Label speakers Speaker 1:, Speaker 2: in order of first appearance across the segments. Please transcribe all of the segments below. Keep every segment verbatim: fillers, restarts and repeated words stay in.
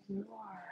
Speaker 1: you are.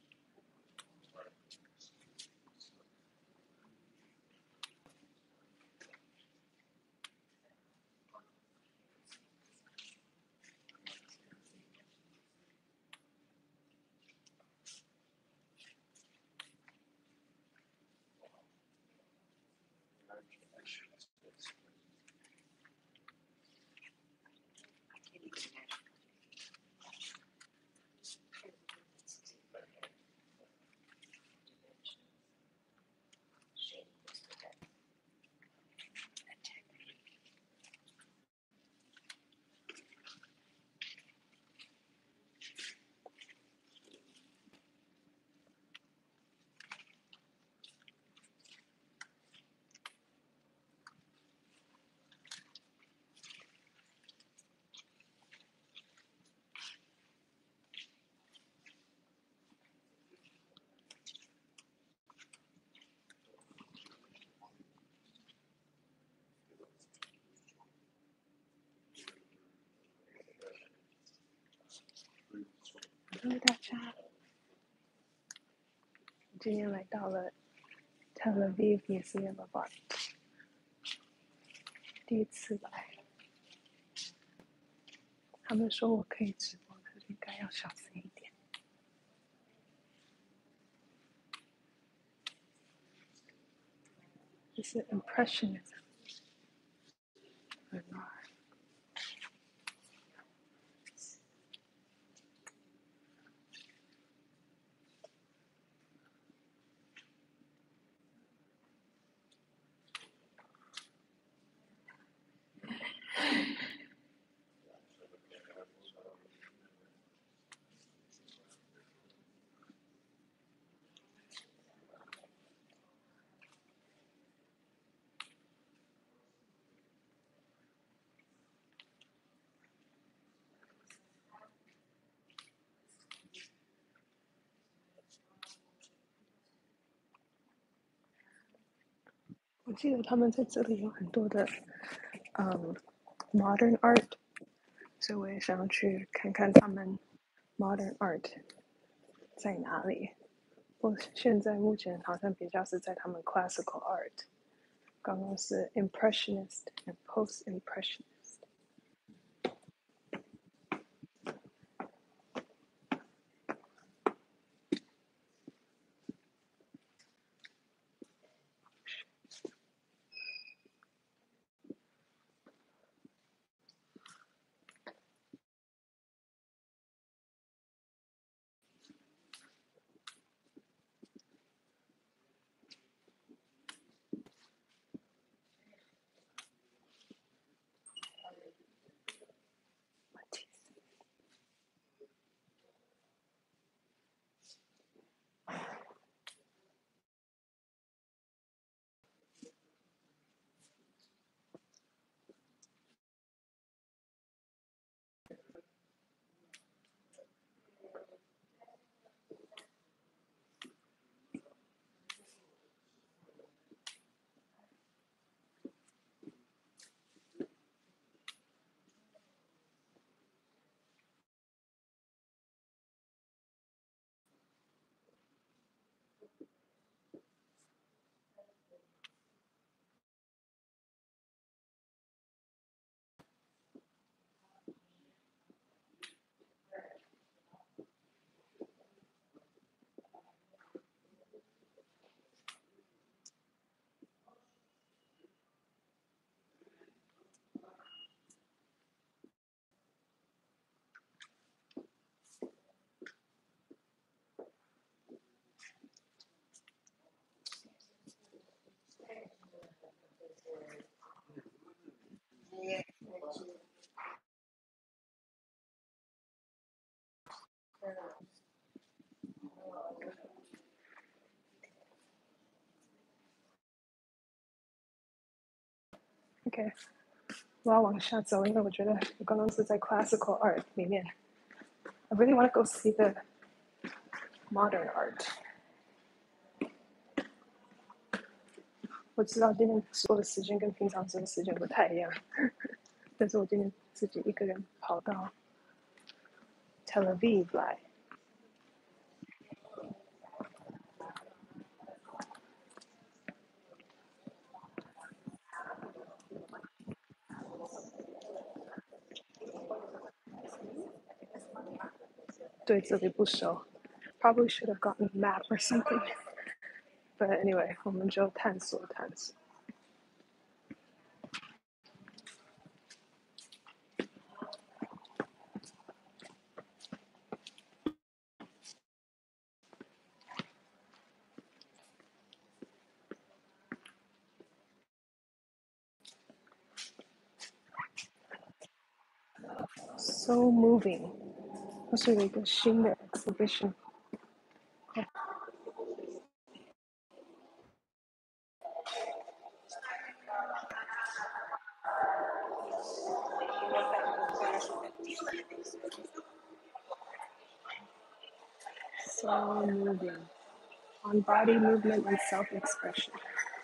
Speaker 1: Hello 大家，今天来到了 Tel Aviv Museum of Art， 第一次来。他们说我可以直播，可是应该要小声一点。这是 Impressionism 很难。我记得他们在这里有很多的，嗯 ，modern art， 所以我也想要去看看他们 modern art 在哪里。我现在目前好像比较是在他们 classical art， 刚刚是 impressionist and post-impressionist。OK， 我要往下走，因为我觉得我刚刚是在 classical art 里面。I really want to go see the modern art。我知道今天直播的时间跟平常直播时间不太一样，但是我今天自己一个人跑到 Tel Aviv 来。 对这里不熟。Probably should have gotten a map or something. But anyway, 我们就探索探索。So moving， 它是有一个新的 exhibition。So moving on body movement and self-expression.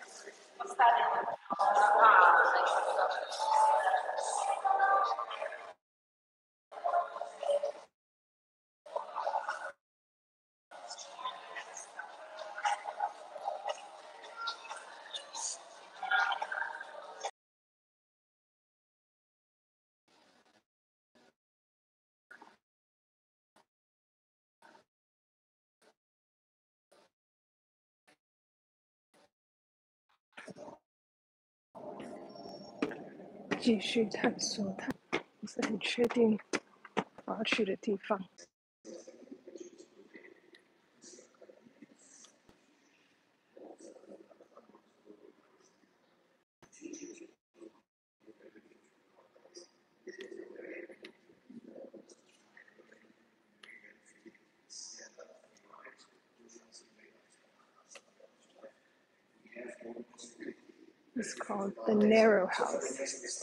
Speaker 1: 继续探索它，不是很确定我要去的地方。It's called the Narrow House.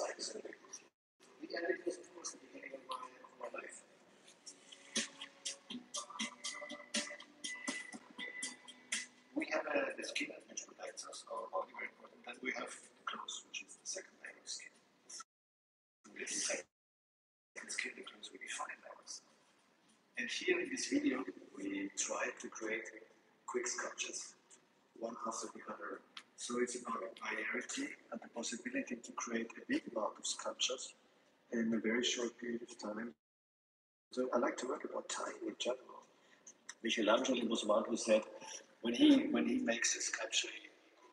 Speaker 2: We have a, the skin which protects us, our body, very important. Then we have the clothes, which is the second layer of skin. This is the second skin, the clothes we define ourselves. And here in this video, we try to create quick sculptures, one after the other. So it's about variety and the possibility to create a big amount of sculptures in a very short period of time. So I like to work about time in general. Michelangelo was one who said, when he when he makes a sculpture, he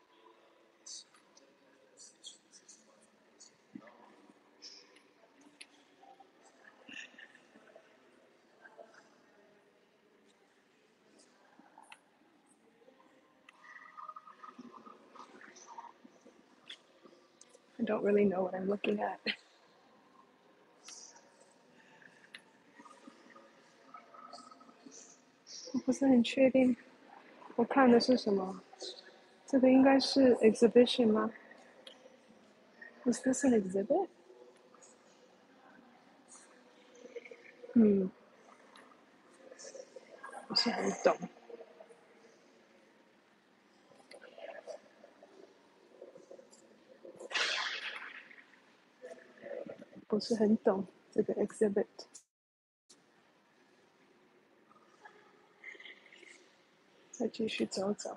Speaker 1: I don't really know what I'm looking at. 我不是很确定我看的是什么。这个应该是 exhibition 吗？ Is this an exhibit? 嗯，不是很懂。不是很懂这个 exhibit。再继续走走。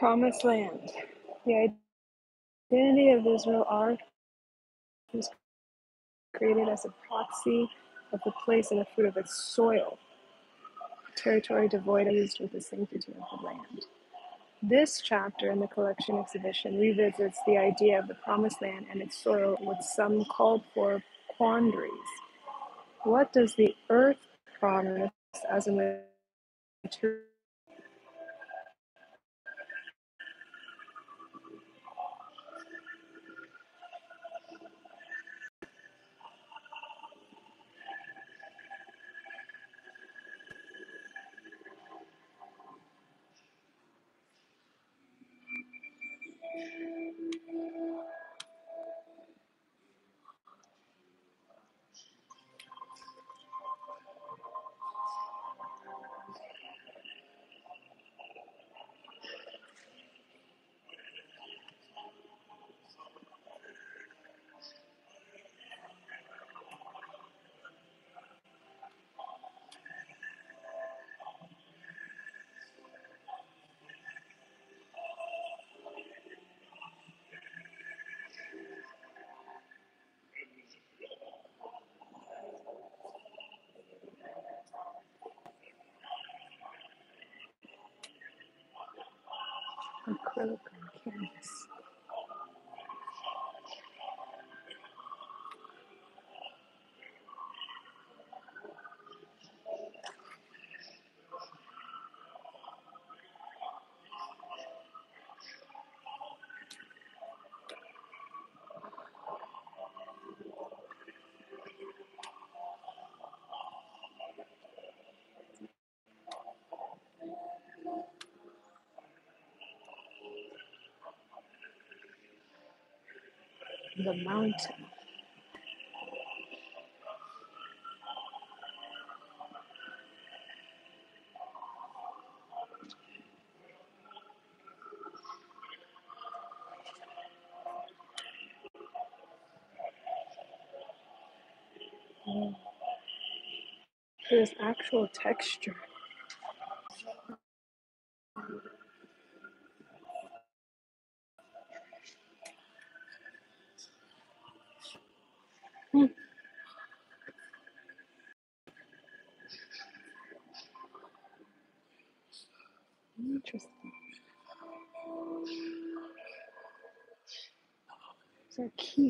Speaker 1: promised land. The identity of Israel art was created as a proxy of the place and the fruit of its soil, territory devoid of used with the sanctity of the land. This chapter in the collection exhibition revisits the idea of the promised land and its soil with some called for quandaries. What does the earth promise as a material? Acrylic on canvas. The mountain. Mm. There's actual texture. Hmm. Interesting. These are key.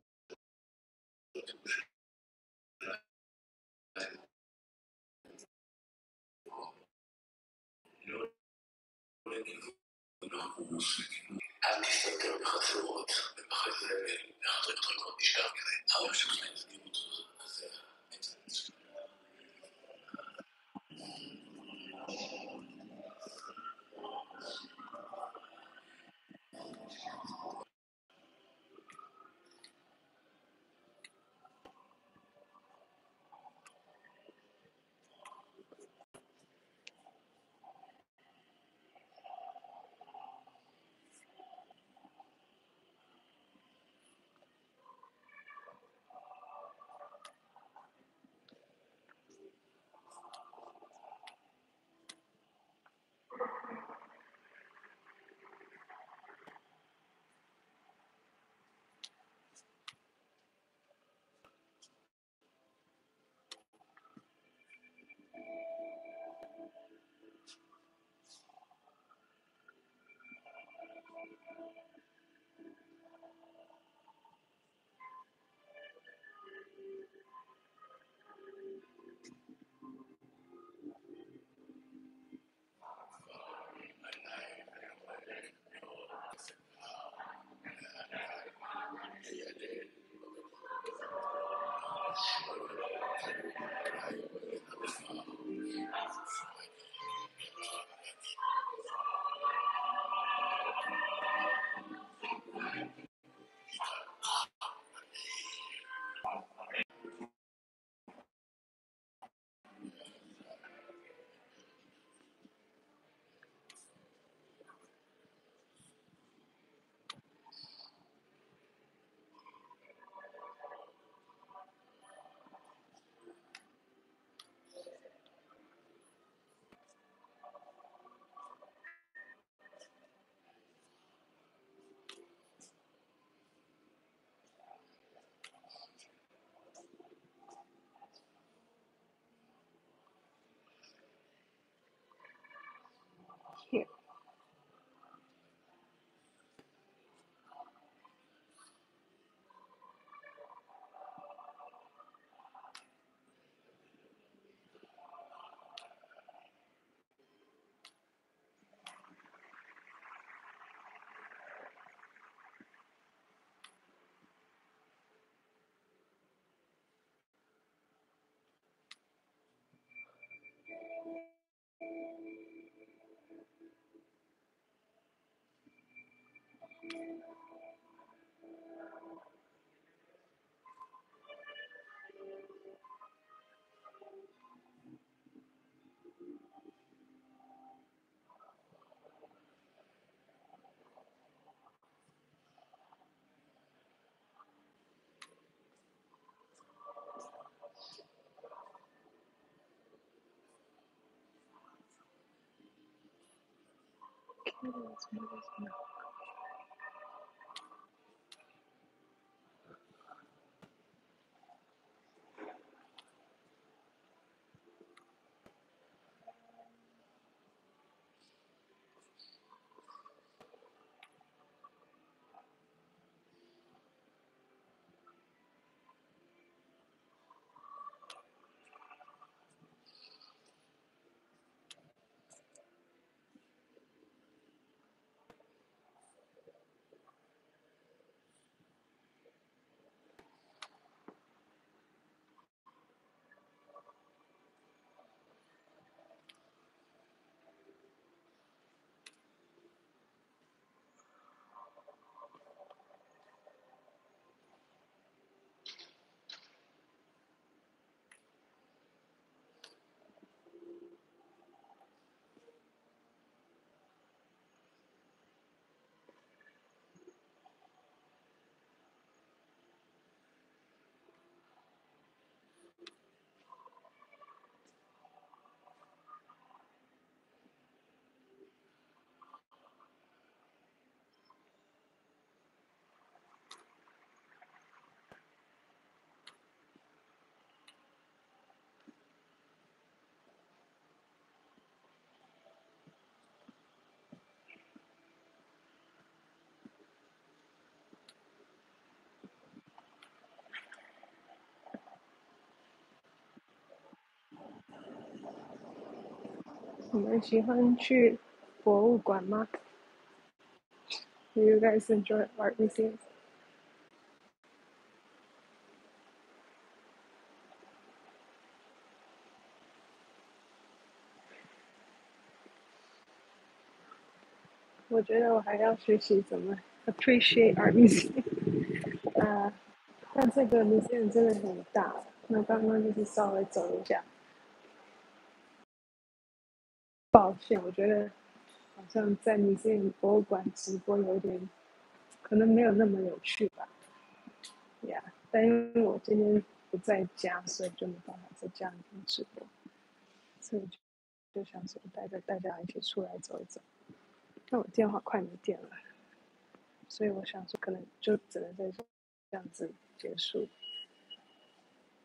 Speaker 1: 你们喜欢去博物馆吗？ Do you guys enjoy art museums? 我觉得我还要学习怎么 appreciate art museum 啊、但这个 museum 真的很大，那刚刚就是稍微走一下。抱歉，我觉得好像在 museum 博物馆直播有点可能没有那么有趣吧。呀、yeah, 但因为我今天不在家，所以就没办法在家里面直播，所以就就想说带着大家一起出来走一走。但我电话快没电了，所以我想说可能就只能在这样子结束。